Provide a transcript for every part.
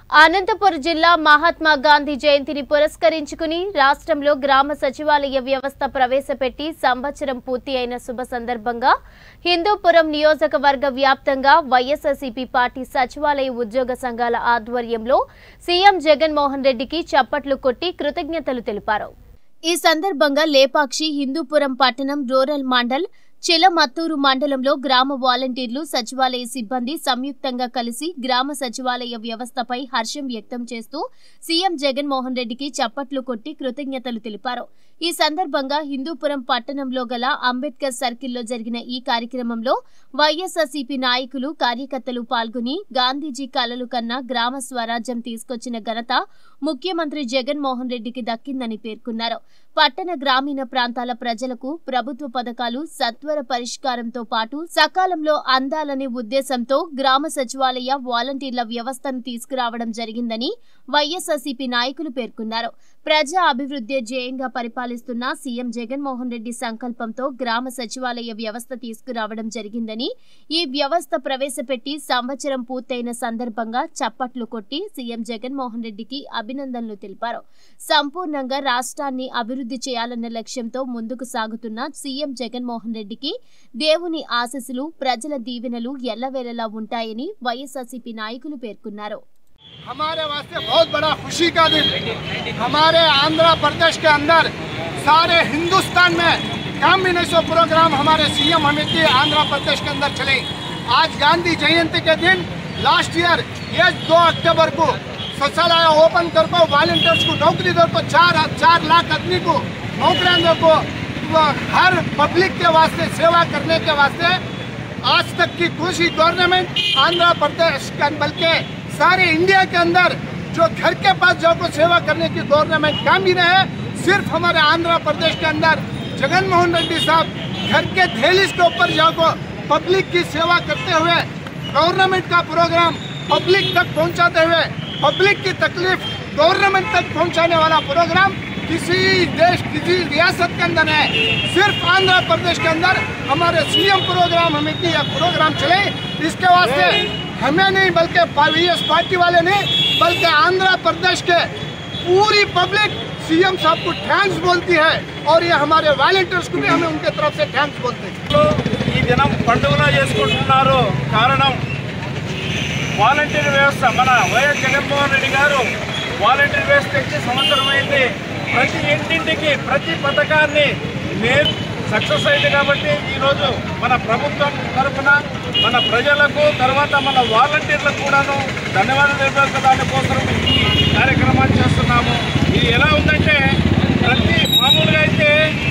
అనంతపురం జిల్లా మహాత్మా గాంధీ జయంతిని పురస్కరించుకుని రాష్ట్రంలో గ్రామ సచివాలయ వ్యవస్థ ప్రవేశపెట్టి సంవత్సరం పూర్తి అయిన శుభ సందర్భంగా హిందూపురం నియోజకవర్గ వ్యాప్తంగా వైఎస్ఆర్సీపీ పార్టీ సచివాలయ ఉద్యోగ సంఘాల ఆధ్వర్యంలో సీఎం జగన్ మోహన్ రెడ్డికి చప్పట్లు కొట్టి కృతజ్ఞతలు తెలిపారు। ఈ సందర్భంగా లేపాక్షి హిందూపురం పట్టణం రూరల్ మండల్ చిలమత్తూరు మండలంలో గ్రామ వాలంటీర్లు సచివాలయ సిబ్బంది సంయుక్తంగా కలిసి గ్రామ సచివాలయ వ్యవస్థపై హర్షం వ్యక్తం చేస్తూ సీఎం జగన్ మోహన్ రెడ్డికి చప్పట్లు కొట్టి కృతజ్ఞతలు తెలిపారు। ఈ సందర్భంగా హిందూపురం పట్టణంలో గల అంబేద్కర్ సర్కిల్లో జరిగిన ఈ కార్యక్రమంలో వైఎస్ఆర్సీపీ నాయకులు కార్యకర్తలు పాల్గొని గాంధీజీ కలలు కన్నా గ్రామ స్వరాజ్యం తీసుకొచ్చిన ఘనత ముఖ్యమంత్రి జగన్ మోహన్ రెడ్డికి దక్కిందని పేర్కొన్నారు। పట్టణ గ్రామీణ ప్రాంతాల ప్రజలకు ప్రభుత్వ పథకాలు సత్వర పరిష్కారంతో పాటు సకాలంలో అందాలనే ఉద్దేశంతో గ్రామ సచివాలయ వాలంటీర్ల వ్యవస్థను తీసుకురావడం జరిగిందని వైఎస్ఆర్సీపీ నాయకులు పేర్కొన్నారు। ప్రజా అభివృద్ధి ధ్యేయంగా పరిపాలిస్తున్న సీఎం జగన్ మోహన్ రెడ్డి సంకల్పంతో గ్రామ సచివాలయ వ్యవస్థ తీసుకురావడం జరిగిందని ఈ వ్యవస్థ ప్రవేశపెట్టి సంవత్సరం పూర్తయిన సందర్భంగా చప్పట్లు కొట్టి సీఎం జగన్ మోహన్ రెడ్డికి అభినందనలు తెలిపారు। సంపూర్ణంగా రాష్ట్రాన్ని అభివృద్ధి చేయాలన్న లక్ష్యంతో ముందుకు సాగుతున్న సీఎం జగన్ మోహన్ రెడ్డికి దేవుని ఆశీస్సులు ప్రజల దీవెనలు ఎల్లవేళలా ఉంటాయని వైఎస్ఆర్సీపీ నాయకులు పేర్కొన్నారు। हमारे वास्ते बहुत बड़ा खुशी का दिन। हमारे आंध्र प्रदेश के अंदर सारे हिंदुस्तान में कॉम्बिनेशन प्रोग्राम हमारे सीएम अमित आंध्र प्रदेश के अंदर चले। आज गांधी जयंती के दिन लास्ट ईयर ये 2 अक्टूबर को शौचालय ओपन कर को वॉलंटियर्स को नौकरी दो तो 4 लाख आदमी को नौकरियां दो को हर पब्लिक के वास्ते सेवा करने के वास्ते आज तक की कोशिश गवर्नमेंट आंध्र प्रदेश का बल्कि सारे इंडिया के अंदर जो घर के पास जाकर सेवा करने की गवर्नमेंट कामयाब है। सिर्फ हमारे आंध्र प्रदेश के अंदर जगन मोहन रेड्डी साहब घर के दहलीज के ऊपर जाकर पब्लिक की सेवा करते हुए गवर्नमेंट का प्रोग्राम पब्लिक तक पहुंचाते हुए पब्लिक की तकलीफ गवर्नमेंट तक पहुंचाने वाला प्रोग्राम किसी देश किसी रियासत के अंदर है। सिर्फ आंध्र प्रदेश के अंदर हमारे सीएम प्रोग्राम हमें की प्रोग्राम चले। इसके वास्ते हमें नहीं बल्कि पीएस पार्टी वाले नहीं बल्कि आंध्र प्रदेश के पूरी पब्लिक सीएम साहब को थैंक्स बोलती है और ये हमारे वॉलंटियर्स को भी हमें उनके तरफ से थैंक्स बोलते हैं। ఈ దినం పండుగలా చేసుకుంటున్నారు కారణం వాలంటీర్ వ్యవస్థ మన వైఎస్ జగన్మోహన్ రెడ్డి గారు వాలంటీర్ వ్యవస్థ తెచ్చి సంవత్సరం అయింది। ప్రతి ఇంటింటికి ప్రతి పథకాన్ని సక్సెస్ అయింది కాబట్టి ఈరోజు మన ప్రభుత్వం తరఫున మన ప్రజలకు తర్వాత మన వాలంటీర్లకు కూడాను ధన్యవాదాలు తెలిపే దానికోసం ఈ కార్యక్రమాన్ని చేస్తున్నాము। ఇది ఎలా ఉందంటే మామూలుగా అయితే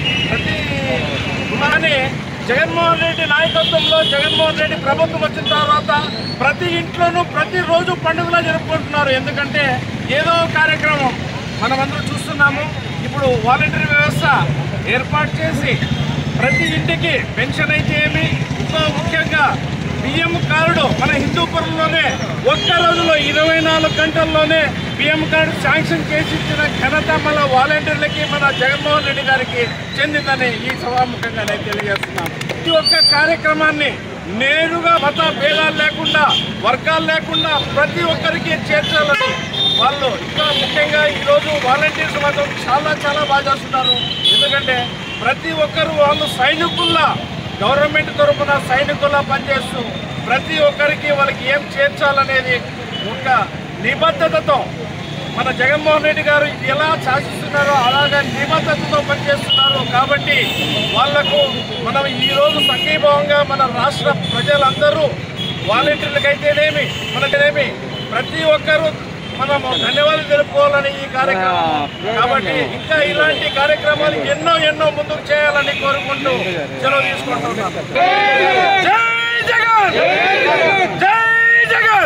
కానీ జగన్మోహన్ రెడ్డి నాయకత్వంలో జగన్మోహన్ రెడ్డి ప్రభుత్వం వచ్చిన తర్వాత ప్రతి ఇంట్లోనూ ప్రతిరోజు పండుగలా జరుపుకుంటున్నారు। ఎందుకంటే ఏదో కార్యక్రమం మనమందరం చూస్తున్నాము। ఇప్పుడు వాలంటీర్ వ్యవస్థ ఏర్పాటు చేసి ప్రతి ఇంటికి పెన్షన్ అయితే ఏమి ఇంకా ముఖ్యంగా బియ్యం కార్డు మన హిందూపురంలోనే ఒక్క రోజులో 24 గంటల్లోనే బియ్యం కార్డు శాంక్షన్ చేసి ఇచ్చిన ఘనత మన వాలంటీర్లకి మన జగన్మోహన్ రెడ్డి గారికి చెందిందని ఈ సభాముఖంగా నేను తెలియజేస్తున్నాను। ప్రతి ఒక్క కార్యక్రమాన్ని నేరుగా మత భేదాలు లేకుండా వర్గాలు లేకుండా ప్రతి ఒక్కరికి చేర్చాలని వాళ్ళు ఇంకా ముఖ్యంగా ఈరోజు వాలంటీర్స్ మాత్రం చాలా బాగా చేస్తున్నారు। ఎందుకంటే ప్రతి ఒక్కరు వాళ్ళు సైనికుల్లా గవర్నమెంట్ తరఫున సైనికుల్లా పనిచేస్తూ ప్రతి ఒక్కరికి వాళ్ళకి ఏం చేర్చాలనేది ఒక నిబద్ధతతో మన జగన్మోహన్ రెడ్డి గారు ఎలా శాసిస్తున్నారో అలాగే నిబద్ధతతో పనిచేస్తున్నారు। కాబట్టి వాళ్లకు మనం ఈరోజు సంఘీభావంగా మన రాష్ట్ర ప్రజలందరూ వాలంటీర్లకైతేనేమి మనకనేమి ప్రతి ఒక్కరూ మనము ధన్యవాదాలు తెలుపుకోవాలని ఈ కార్యక్రమం కాబట్టి ఇంకా ఇలాంటి కార్యక్రమాలు ఎన్నో ముందుకు చేయాలని కోరుకుంటూ సెలవు తీసుకుంటున్నాను। జై జగన్।